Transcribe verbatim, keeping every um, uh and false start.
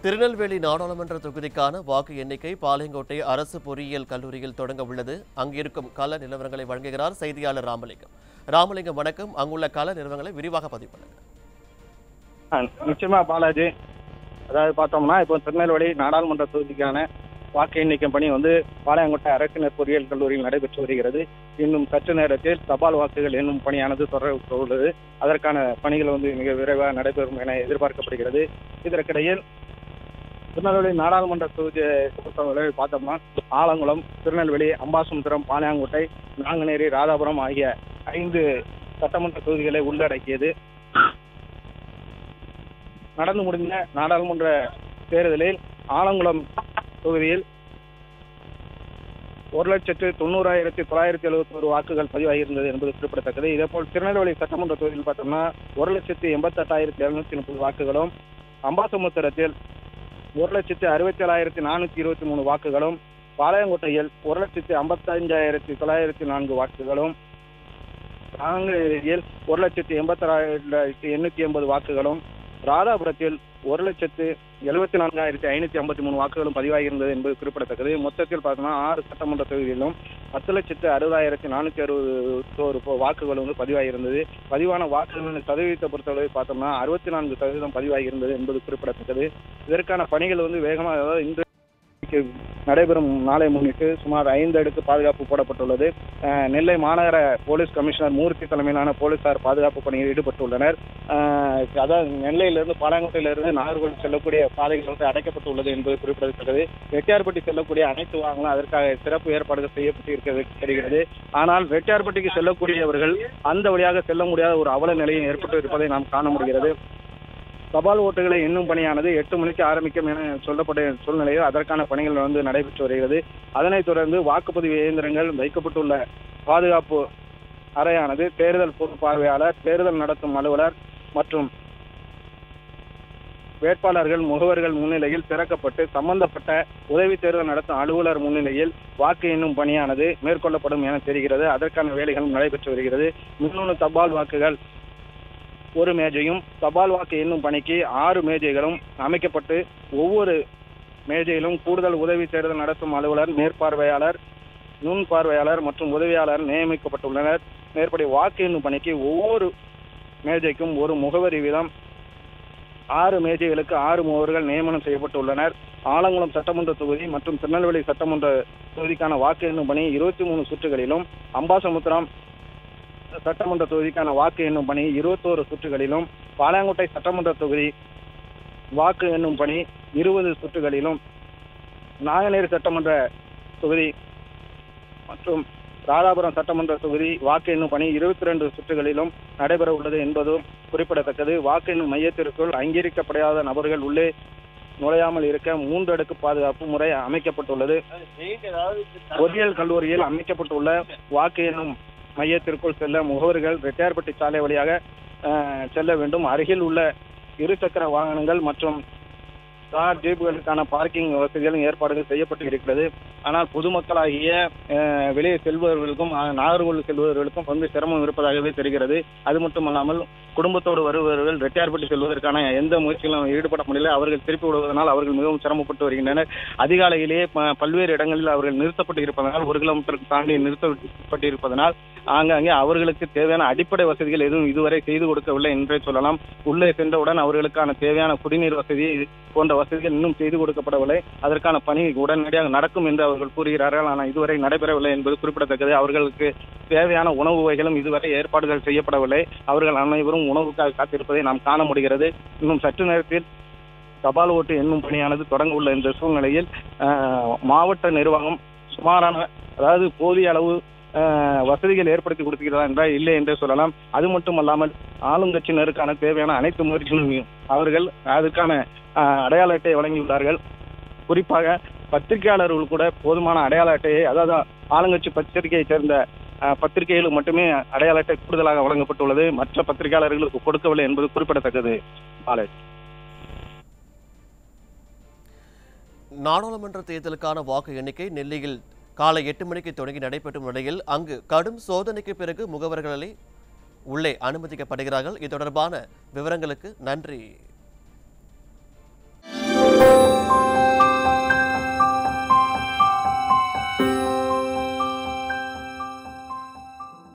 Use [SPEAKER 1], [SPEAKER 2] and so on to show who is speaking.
[SPEAKER 1] திருநெல்வேலி நாடாளுமன்ற தொகுதிக்கான வாக்கு எண்ணிக்கை பாளையங்கோட்டை அரசு பொறியியல் கல்லூரியில் தொடங்க உள்ளது. அங்கிருக்கும் கள நிலவரங்களை வழங்குகிறார் செய்தியாளர் ராமலிங்கம். ராமலிங்கம் வணக்கம். அங்குள்ள கள நிலவரங்களை விரிவாக பதிவு பண்ணுங்க.
[SPEAKER 2] நிச்சயமா பாலாஜி, அதாவது பார்த்தோம்னா இப்போ திருநெல்வேலி நாடாளுமன்ற தொகுதிக்கான வாக்கு எண்ணிக்கை பணி வந்து பாளையங்கோட்டை அரசு பொறியியல் கல்லூரியில் நடைபெற்று வருகிறது. இன்னும் சற்று நேரத்தில் தபால் வாக்குகள் என்னும் பணியானது தொடர உள்ளது. அதற்கான பணிகள் வந்து மிக விரைவாக நடைபெறும் என எதிர்பார்க்கப்படுகிறது. இதற்கிடையில் திருநெல்வேலி நாடாளுமன்ற தொகுதியை பொறுத்தவரை பார்த்தோம்னா ஆலங்குளம், திருநெல்வேலி, அம்பாசமுத்திரம், பாளையங்கோட்டை, நாங்குநேரி, ராதாபுரம் ஆகிய ஐந்து சட்டமன்ற தொகுதிகளை உள்ளடக்கியது. நடந்து முடிந்த நாடாளுமன்ற தேர்தலில் ஆலங்குளம் தொகுதியில் ஒரு லட்சத்து தொண்ணூறாயிரத்தி தொள்ளாயிரத்தி எழுபத்தி ஒரு வாக்குகள் பதிவாகியிருந்தது என்பது குறிப்பிடத்தக்கது. இதேபோல் திருநெல்வேலி சட்டமன்ற தொகுதியில் பார்த்தோம்னா ஒரு லட்சத்து எண்பத்தி எட்டாயிரத்தி எழுநூத்தி முப்பது வாக்குகளும், அம்பாசமுத்திரத்தில் ஒரு லட்சத்து அறுபத்தி ஏழாயிரத்தி நானூத்தி இருபத்தி மூணு வாக்குகளும், பாளையங்கோட்டையில் ஒரு லட்சத்து ஐம்பத்தி அஞ்சாயிரத்தி தொள்ளாயிரத்தி நான்கு வாக்குகளும், நாங்குநேரியில் ஒரு லட்சத்து எண்பத்தி ஆறாயிரத்தி எண்ணூத்தி எண்பது வாக்குகளும், ராதாபுரத்தில் ஒரு லட்சத்து எழுபத்தி நான்காயிரத்தி ஐநூத்தி ஐம்பத்தி மூணு வாக்குகளும் பதிவாகியிருந்தது என்பது குறிப்பிடத்தக்கது. மொத்தத்தில் பார்த்தோம்னா ஆறு சட்டமன்ற தொகுதிகளிலும் பத்து லட்சத்து அறுபதாயிரத்தி நானூத்தி அறுபத்தோரு வாக்குகள் வந்து பதிவாகியிருந்தது. பதிவான வாக்குகளின் சதவீதத்தை பொறுத்தவரை பார்த்தோம்னா அறுபத்தி நான்கு சதவீதம் பதிவாகியிருந்தது என்பது குறிப்பிடத்தக்கது. இதற்கான பணிகள் வந்து வேகமாக, அதாவது இன்று நடைபெறும் நாளை முன்னிட்டு சுமார் ஐந்து அடுக்கு பாதுகாப்பு போடப்பட்டுள்ளது. நெல்லை மாநகர போலீஸ் கமிஷனர் மூர்த்தி தலைமையிலான போலீசார் பாதுகாப்பு பணியில் ஈடுபட்டுள்ளனர். அதாவது நெல்லையிலிருந்து பாளையங்கோட்டையிலிருந்து நாகர்கோவில் செல்லக்கூடிய பாதைகள் வந்து அடைக்கப்பட்டுள்ளது என்பது குறிப்பிடத்தக்கது. ரெட்டியார்பட்டி செல்லக்கூடிய அனைத்து வாகனங்களும் அதற்காக சிறப்பு ஏற்பாடுகள் செய்யப்பட்டு இருக்கிறது தெரிகிறது. ஆனால் ரெட்டியார்பட்டிக்கு செல்லக்கூடியவர்கள் அந்த வழியாக செல்ல முடியாத ஒரு அவல நிலையும் ஏற்பட்டு இருப்பதை நாம் காண முடிகிறது. தபால் ஓட்டுகளை எண்ணும் பணியானது எட்டு மணிக்கு ஆரம்பிக்கும் என சொல்லப்பட்ட சூழ்நிலையில் அதற்கான பணிகள் வந்து நடைபெற்று வருகிறது. அதனைத் தொடர்ந்து வாக்குப்பதிவு இயந்திரங்கள் வைக்கப்பட்டுள்ள பாதுகாப்பு அறையானது தேர்தல் பொது பார்வையாளர், தேர்தல் நடத்தும் அலுவலர் மற்றும் வேட்பாளர்கள் முகவர்கள் முன்னிலையில் திறக்கப்பட்டு சம்பந்தப்பட்ட உதவி தேர்தல் நடத்தும் அலுவலர் முன்னிலையில் வாக்கு எண்ணும் பணியானது மேற்கொள்ளப்படும் என தெரிகிறது. அதற்கான வேலைகளும் நடைபெற்று வருகிறது. மின்னணு தபால் வாக்குகள் ஒரு மேஜையும், தபால் வாக்கு எண்ணும் பணிக்கு ஆறு மேஜைகளும் அமைக்கப்பட்டு ஒவ்வொரு மேஜையிலும் கூடுதல் உதவி தேர்தல் நடத்தும் அலுவலர், மேற்பார்வையாளர், நுண் பார்வையாளர் மற்றும் உதவியாளர் நியமிக்கப்பட்டுள்ளனர். மேற்படி வாக்கு எண்ணும் பணிக்கு ஒவ்வொரு மேஜைக்கும் ஒரு முகவரி வீதம் ஆறு மேஜைகளுக்கு ஆறு முகவர்கள் நியமனம் செய்யப்பட்டுள்ளனர். ஆலங்குளம் சட்டமன்ற தொகுதி மற்றும் திருநெல்வேலி சட்டமன்ற தொகுதிக்கான வாக்கு எண்ணும் பணி இருபத்தி மூணு சுற்றுகளிலும், அம்பாசமுத்திரம் சட்டமன்ற தொகுதிக்கான வாக்கு எண்ணும் பணி இருபத்தோரு சுற்றுகளிலும், பாளையங்கோட்டை சட்டமன்ற தொகுதி வாக்கு எண்ணும் பணி இருபது சுற்றுகளிலும், நாங்குநேரி சட்டமன்ற தொகுதி மற்றும் ராதாபுரம் சட்டமன்ற தொகுதி வாக்கு எண்ணும் பணி இருபத்தி ரெண்டு சுற்றுகளிலும் நடைபெற உள்ளது என்பதும் குறிப்பிடத்தக்கது. வாக்கு எண்ணும் மையத்திற்குள் அங்கீகரிக்கப்படாத நபர்கள் உள்ளே நுழையாமல் இருக்க மூன்று அடுக்கு பாதுகாப்பு முறை அமைக்கப்பட்டுள்ளது. பொறியியல் கல்லூரியில் அமைக்கப்பட்டுள்ள வாக்கு எண்ணும் மையத்திற்குள் செல்ல முகவர்கள் ரெட்டியார்பட்டி சாலை வழியாக செல்ல வேண்டும். அருகில் உள்ள இருசக்கர வாகனங்கள் மற்றும் கார், ஜீப்புகளுக்கான பார்க்கிங் வசதிகளும் ஏற்பாடுகள் செய்யப்பட்டு இருக்கிறது. ஆனால் பொதுமக்களாகிய வெளியே செல்பவர்களுக்கும் நாகர்கோவில் செல்பவர்களுக்கும் வந்து சிரமம் இருப்பதாகவே தெரிகிறது. அது மட்டுமல்லாமல் குடும்பத்தோடு வருபவர்கள் ரெட்டியார்பட்டி செல்வதற்கான எந்த முயற்சிகளும் ஈடுபட முடியல. அவர்கள் திருப்பி விடுவதனால் அவர்கள் மிகவும் சிரமப்பட்டு வருகின்றனர். அதிகாலையிலேயே பல்வேறு இடங்களில் அவர்கள் நிறுத்தப்பட்டு இருப்பதனால், ஒரு கிலோமீட்டருக்கு தாண்டி நிறுத்தப்பட்டு இருப்பதனால் ஆங்காங்கே அவர்களுக்கு தேவையான அடிப்படை வசதிகள் எதுவும் இதுவரை செய்து கொடுக்கவில்லை என்றே சொல்லலாம். உள்ளே சென்றவுடன் அவர்களுக்கான தேவையான குடிநீர் வசதி போன்ற வசதிகள் இன்னும் செய்து கொடுக்கப்படவில்லை. அதற்கான பணி உடனடியாக நடக்கும் என்று அவர்கள் கூறுகிறார்கள். ஆனால் இதுவரை நடைபெறவில்லை என்பது குறிப்பிடத்தக்கது. அவர்களுக்கு தேவையான உணவு வகைகளும் இதுவரை ஏற்பாடுகள் செய்யப்படவில்லை. அவர்கள் அனைவரும் உணவுக்காக காத்திருப்பதை நாம் காண முடிகிறது. இன்னும் சற்று நேரத்தில் தபால் ஓட்டு எண்ணும் பணியானது தொடங்க உள்ள இந்த சூழ்நிலையில் மாவட்ட நிர்வாகம் சுமாரான, அதாவது போதிய அளவு வசதிகள் ஏற்படுத்தி கொடுத்துக்கிறதா என்றால் இல்லை என்றே சொல்லலாம். அது மட்டுமல்லாமல் ஆளுங்கட்சியினருக்கான தேவையான அனைத்து முயற்சிகளும் அவர்கள் அதற்கான அடையாள அட்டையை வழங்கியுள்ளார்கள். குறிப்பாக பத்திரிகையாளர்கள் கூட போதுமான அடையாள அட்டையை, அதாவது ஆளுங்கட்சி பத்திரிகையை சேர்ந்த பத்திரிகைகளுக்கு மட்டுமே அடையாள அட்டை கூடுதலாக வழங்கப்பட்டுள்ளது. மற்ற பத்திரிகையாளர்களுக்கு கொடுக்கவில்லை என்பது குறிப்பிடத்தக்கது. பாலாஜி,
[SPEAKER 1] நாடாளுமன்ற தேர்தலுக்கான வாக்கு எண்ணிக்கை நெல்லையில் காலை எட்டு மணிக்கு தொடங்கி நடைபெறும் நிலையில் அங்கு கடும் சோதனைக்கு பிறகு முகவர்களை உள்ளே அனுமதிக்கப்படுகிறார்கள். இது தொடர்பான விவரங்களுக்கு நன்றி.